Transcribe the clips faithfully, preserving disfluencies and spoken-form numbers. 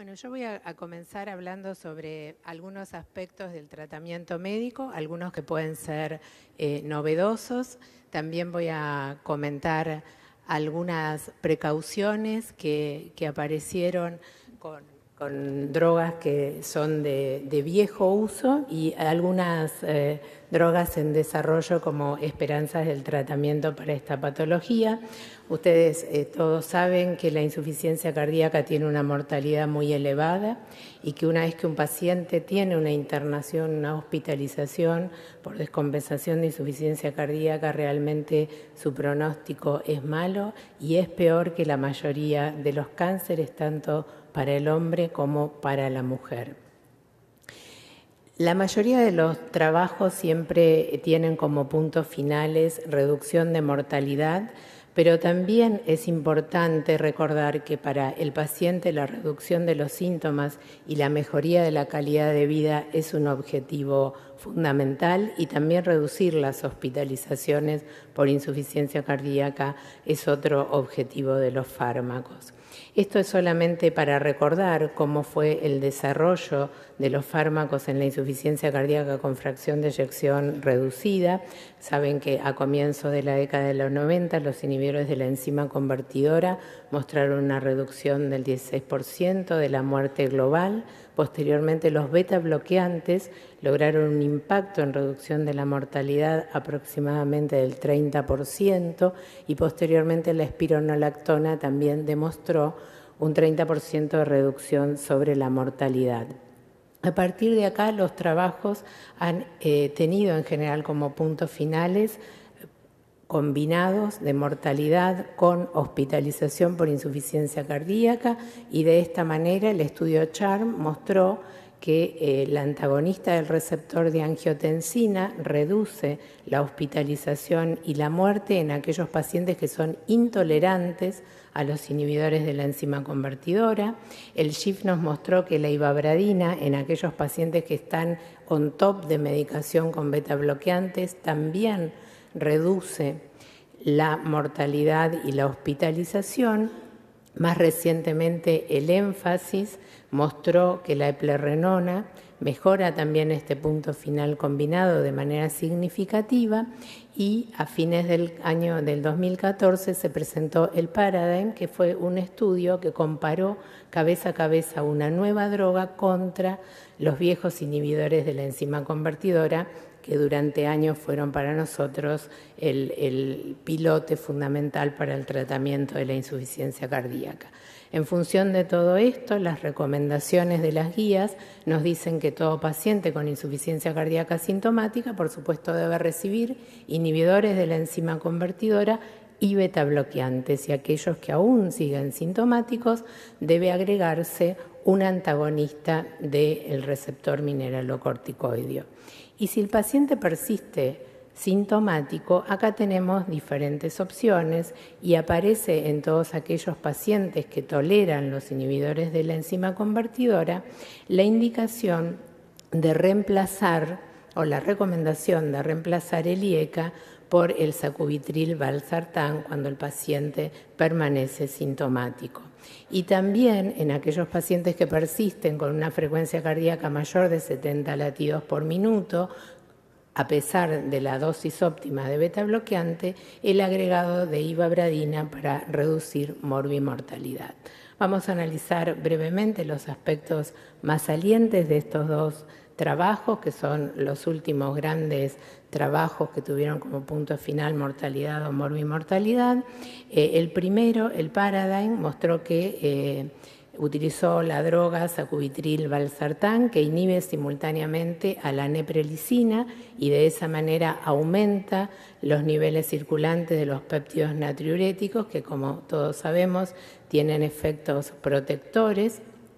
Bueno, yo voy a, a comenzar hablando sobre algunos aspectos del tratamiento médico, algunos que pueden ser eh, novedosos. También voy a comentar algunas precauciones que, que aparecieron con, con drogas que son de, de viejo uso y algunas eh, drogas en desarrollo como esperanzas del tratamiento para esta patología. Ustedes eh, todos saben que la insuficiencia cardíaca tiene una mortalidad muy elevada y que una vez que un paciente tiene una internación, una hospitalización por descompensación de insuficiencia cardíaca, realmente su pronóstico es malo y es peor que la mayoría de los cánceres, tanto para el hombre como para la mujer. La mayoría de los trabajos siempre tienen como puntos finales reducción de mortalidad, pero también es importante recordar que para el paciente la reducción de los síntomas y la mejoría de la calidad de vida es un objetivo fundamental y también reducir las hospitalizaciones por insuficiencia cardíaca es otro objetivo de los fármacos. Esto es solamente para recordar cómo fue el desarrollo de los fármacos en la insuficiencia cardíaca con fracción de eyección reducida. Saben que a comienzos de la década de los noventa los inhibidores de la enzima convertidora mostraron una reducción del dieciséis por ciento de la muerte global. Posteriormente los beta bloqueantes lograron un impacto en reducción de la mortalidad aproximadamente del treinta por ciento y posteriormente la espironolactona también demostró un treinta por ciento de reducción sobre la mortalidad. A partir de acá los trabajos han eh, tenido en general como puntos finales combinados de mortalidad con hospitalización por insuficiencia cardíaca y de esta manera el estudio CHARM mostró que eh, el antagonista del receptor de angiotensina reduce la hospitalización y la muerte en aquellos pacientes que son intolerantes a los inhibidores de la enzima convertidora. El SHIFT nos mostró que la ivabradina en aquellos pacientes que están on top de medicación con beta bloqueantes también reduce la mortalidad y la hospitalización. Más recientemente el énfasis mostró que la eplerenona mejora también este punto final combinado de manera significativa y a fines del año del dos mil catorce se presentó el Paradigm, que fue un estudio que comparó cabeza a cabeza una nueva droga contra los viejos inhibidores de la enzima convertidora que durante años fueron para nosotros el, el pilote fundamental para el tratamiento de la insuficiencia cardíaca. En función de todo esto, las recomendaciones de las guías nos dicen que todo paciente con insuficiencia cardíaca sintomática, por supuesto, debe recibir inhibidores de la enzima convertidora y beta bloqueantes, y aquellos que aún siguen sintomáticos debe agregarse un antagonista del receptor mineralocorticoideo. Y si el paciente persiste sintomático, acá tenemos diferentes opciones y aparece en todos aquellos pacientes que toleran los inhibidores de la enzima convertidora la indicación de reemplazar o la recomendación de reemplazar el I E C A por el sacubitril valsartán cuando el paciente permanece sintomático. Y también en aquellos pacientes que persisten con una frecuencia cardíaca mayor de setenta latidos por minuto, a pesar de la dosis óptima de beta bloqueante, el agregado de ivabradina para reducir morbimortalidad. Vamos a analizar brevemente los aspectos más salientes de estos dos trabajos, que son los últimos grandes trabajos que tuvieron como punto final mortalidad o morbimortalidad. Eh, el primero, el Paradigm, mostró que eh, utilizó la droga sacubitril valsartán que inhibe simultáneamente a la neprelicina y de esa manera aumenta los niveles circulantes de los péptidos natriuréticos que, como todos sabemos, tienen efectos protectores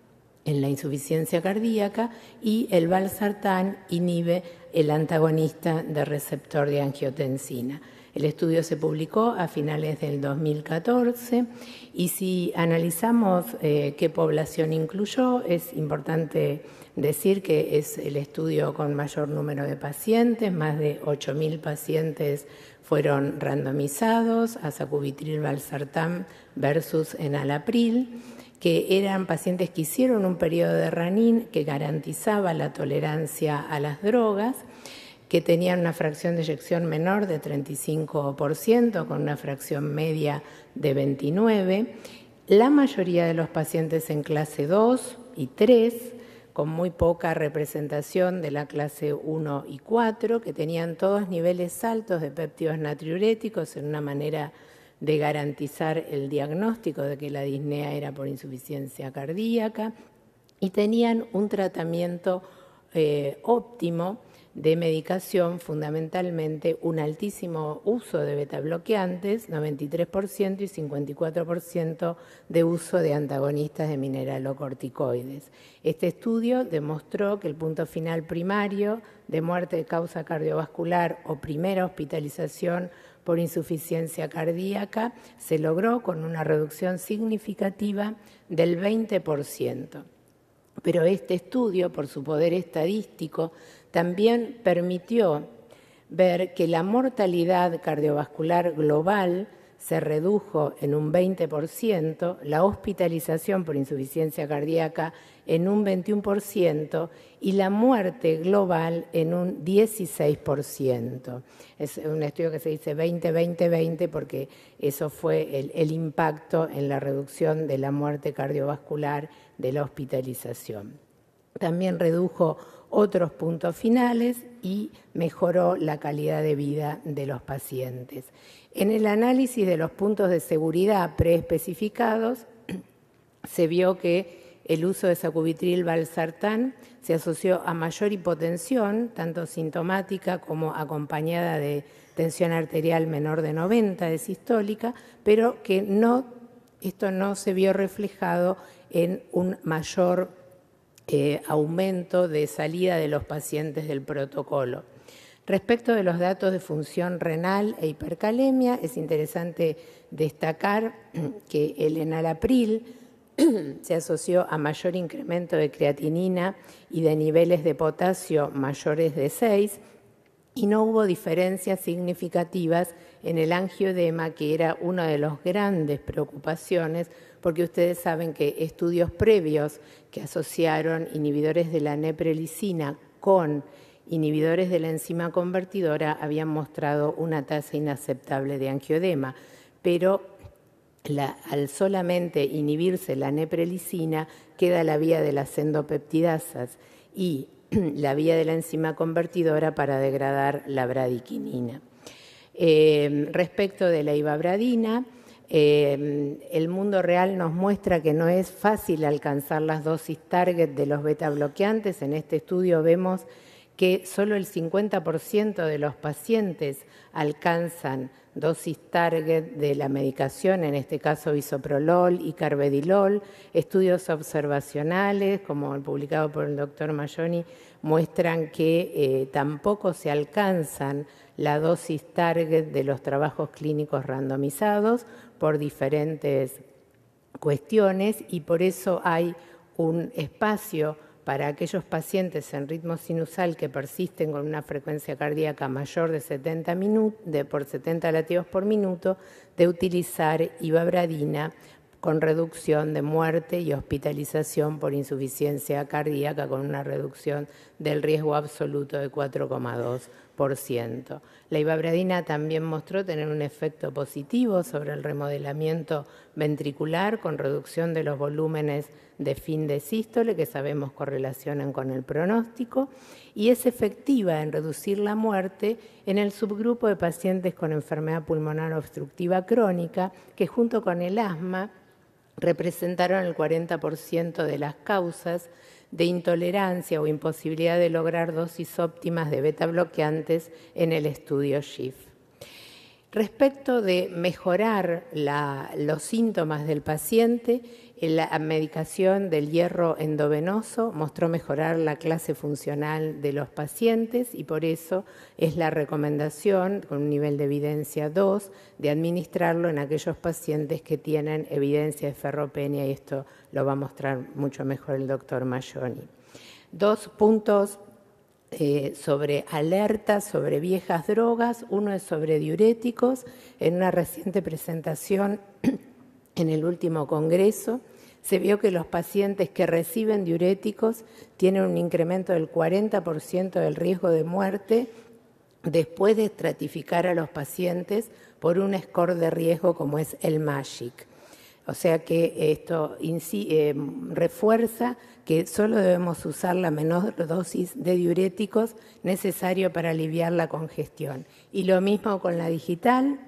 en la insuficiencia cardíaca, y el valsartán inhibe el antagonista del receptor de angiotensina. El estudio se publicó a finales del dos mil catorce y si analizamos eh, qué población incluyó, es importante decir que es el estudio con mayor número de pacientes, más de ocho mil pacientes fueron randomizados a sacubitril valsartán versus enalapril. que eran pacientes que hicieron un periodo de Ranin que garantizaba la tolerancia a las drogas, que tenían una fracción de eyección menor de treinta y cinco por ciento, con una fracción media de veintinueve por ciento. La mayoría de los pacientes en clase dos y tres, con muy poca representación de la clase uno y cuatro, que tenían todos niveles altos de péptidos natriuréticos en una manera de garantizar el diagnóstico de que la disnea era por insuficiencia cardíaca, y tenían un tratamiento eh, óptimo de medicación, fundamentalmente un altísimo uso de betabloqueantes, noventa y tres por ciento, y cincuenta y cuatro por ciento de uso de antagonistas de mineralocorticoides. Este estudio demostró que el punto final primario de muerte de causa cardiovascular o primera hospitalización por insuficiencia cardíaca se logró con una reducción significativa del veinte por ciento. Pero este estudio, por su poder estadístico, también permitió ver que la mortalidad cardiovascular global se redujo en un veinte por ciento, la hospitalización por insuficiencia cardíaca en un veintiuno por ciento y la muerte global en un dieciséis por ciento. Es un estudio que se dice veinte veinte veinte porque eso fue el, el impacto en la reducción de la muerte cardiovascular, de la hospitalización. También redujo otros puntos finales y mejoró la calidad de vida de los pacientes. En el análisis de los puntos de seguridad preespecificados, se vio que el uso de sacubitril/valsartán se asoció a mayor hipotensión, tanto sintomática como acompañada de tensión arterial menor de noventa de sistólica, pero que no, esto no se vio reflejado en un mayor eh, aumento de salida de los pacientes del protocolo. Respecto de los datos de función renal e hipercalemia, es interesante destacar que el enalapril se asoció a mayor incremento de creatinina y de niveles de potasio mayores de seis, y no hubo diferencias significativas en el angioedema, que era una de las grandes preocupaciones, porque ustedes saben que estudios previos que asociaron inhibidores de la neprelicina con inhibidores de la enzima convertidora habían mostrado una tasa inaceptable de angioedema, pero la, al solamente inhibirse la neprelicina queda la vía de las endopeptidasas y la vía de la enzima convertidora para degradar la bradiquinina. Eh, respecto de la ivabradina, eh, el mundo real nos muestra que no es fácil alcanzar las dosis target de los beta bloqueantes. En este estudio vemos que solo el cincuenta por ciento de los pacientes alcanzan dosis target de la medicación, en este caso bisoprolol y carvedilol. Estudios observacionales, como el publicado por el doctor Mayoni, muestran que eh, tampoco se alcanzan la dosis target de los trabajos clínicos randomizados por diferentes cuestiones, y por eso hay un espacio para aquellos pacientes en ritmo sinusal que persisten con una frecuencia cardíaca mayor de setenta minutos, de por setenta latidos por minuto, de utilizar ivabradina con reducción de muerte y hospitalización por insuficiencia cardíaca, con una reducción del riesgo absoluto de cuatro coma dos por ciento. La ivabradina también mostró tener un efecto positivo sobre el remodelamiento ventricular, con reducción de los volúmenes de fin de sístole, que sabemos correlacionan con el pronóstico, y es efectiva en reducir la muerte en el subgrupo de pacientes con enfermedad pulmonar obstructiva crónica, que junto con el asma representaron el cuarenta por ciento de las causas de intolerancia o imposibilidad de lograr dosis óptimas de beta bloqueantes en el estudio SHIFT. Respecto de mejorar la, los síntomas del paciente, la medicación del hierro endovenoso mostró mejorar la clase funcional de los pacientes, y por eso es la recomendación, con un nivel de evidencia dos, de administrarlo en aquellos pacientes que tienen evidencia de ferropenia, y esto lo va a mostrar mucho mejor el doctor Mayoni. Dos puntos Eh, sobre alertas sobre viejas drogas. Uno es sobre diuréticos. En una reciente presentación en el último congreso se vio que los pacientes que reciben diuréticos tienen un incremento del cuarenta por ciento del riesgo de muerte después de estratificar a los pacientes por un score de riesgo como es el MAGIC. O sea que esto eh, refuerza que solo debemos usar la menor dosis de diuréticos necesario para aliviar la congestión. Y lo mismo con la digital.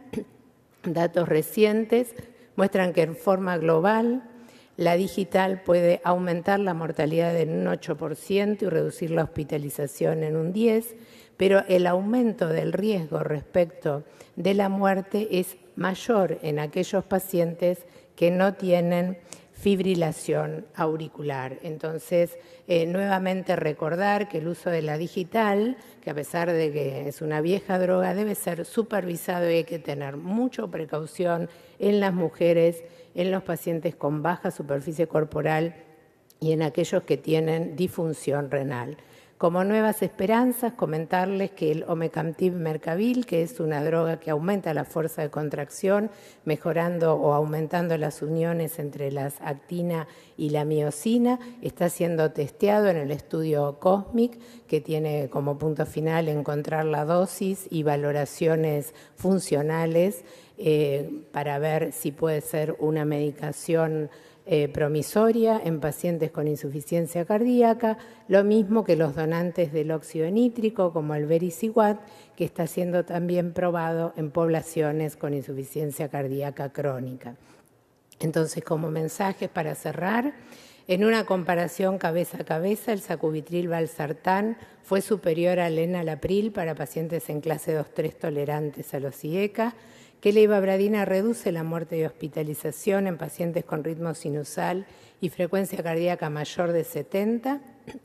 Datos recientes muestran que en forma global la digital puede aumentar la mortalidad en un ocho por ciento y reducir la hospitalización en un diez por ciento, pero el aumento del riesgo respecto de la muerte es mayor en aquellos pacientes que no tienen fibrilación auricular. Entonces, eh, nuevamente recordar que el uso de la digital, que a pesar de que es una vieja droga, debe ser supervisado y hay que tener mucha precaución en las mujeres, en los pacientes con baja superficie corporal y en aquellos que tienen disfunción renal. Como nuevas esperanzas, comentarles que el omecamtiv mecarbil, que es una droga que aumenta la fuerza de contracción, mejorando o aumentando las uniones entre las actina y la miosina, está siendo testeado en el estudio COSMIC, que tiene como punto final encontrar la dosis y valoraciones funcionales eh, para ver si puede ser una medicación Eh, promisoria en pacientes con insuficiencia cardíaca, lo mismo que los donantes del óxido nítrico como el vericiguat, que está siendo también probado en poblaciones con insuficiencia cardíaca crónica. Entonces, como mensajes para cerrar, en una comparación cabeza a cabeza, el sacubitril/valsartán fue superior al enalapril para pacientes en clase dos tres tolerantes a los I E C A, que la ivabradina reduce la muerte y hospitalización en pacientes con ritmo sinusal y frecuencia cardíaca mayor de setenta,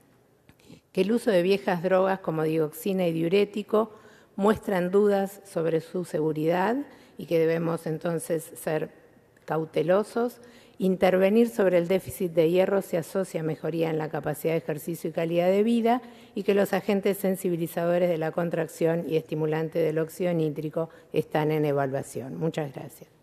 que el uso de viejas drogas como dioxina y diurético muestran dudas sobre su seguridad y que debemos entonces ser cautelosos. Intervenir sobre el déficit de hierro se asocia a mejoría en la capacidad de ejercicio y calidad de vida y que los agentes sensibilizadores de la contracción y estimulantes del óxido nítrico están en evaluación. Muchas gracias.